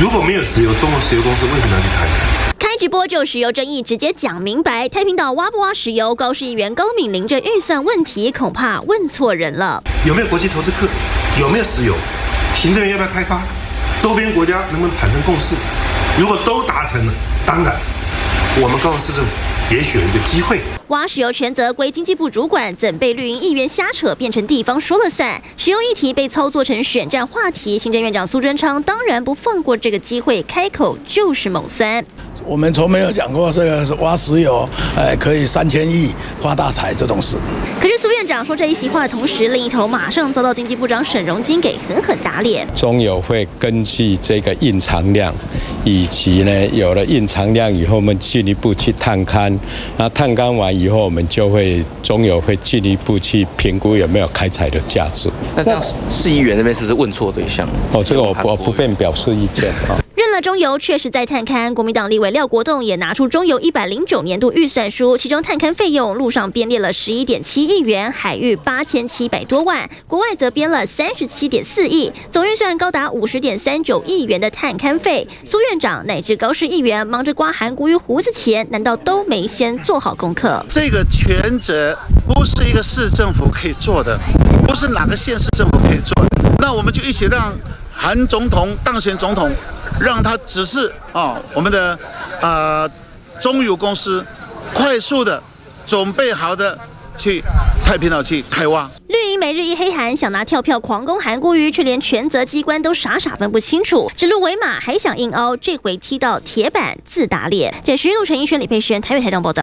如果没有石油，中国石油公司为什么要去谈？ 开直播就石油争议直接讲明白，太平岛挖不挖石油，高市议员高敏临这预算问题，恐怕问错人了。 有没有国际投资客？有没有石油？行政院要不要开发？周边国家能不能产生共识？如果都达成了，当然，我们高雄市政府也许有一个机会。 挖石油权责归经济部主管，怎被绿营议员瞎扯变成地方说了算？石油议题被操作成选战话题，行政院长苏贞昌当然不放过这个机会，开口就是猛酸。 我们从没有讲过这个挖石油，可以3000亿发大财这种事。 可是苏院长说这一席话的同时，另一头马上遭到经济部长沈荣金给狠狠打脸。 中油会根据这个胤藏量，以及呢有了胤藏量以后，我们进一步去探勘，那探勘完以后，我们就会中油会进一步去评估有没有开采的价值。 那这样市议员那边是不是问错对象？ 这个我不便表示意见啊。 认了中油确实在探勘，国民党立委廖国栋也拿出中油109年度预算书，其中探勘费用路上编列了11.7亿元，海域8700多万，国外则编了37.4亿，总预算高达50.39亿元的探勘费。苏院长乃至高市议员忙着刮韩国瑜胡子前，难道都没先做好功课？ 这个权责不是一个市政府可以做的，不是哪个县市政府可以做的，那我们就一起让韩总统当选总统，让他指示我们的中油公司快速的准备好的去太平岛去开挖。 绿营每日一黑韩想拿跳票狂攻韩国瑜，却连权责机关都傻分不清楚，指鹿为马还想硬凹，这回踢到铁板自打脸。这徐路陈奕轩、李佩轩台北台东报道。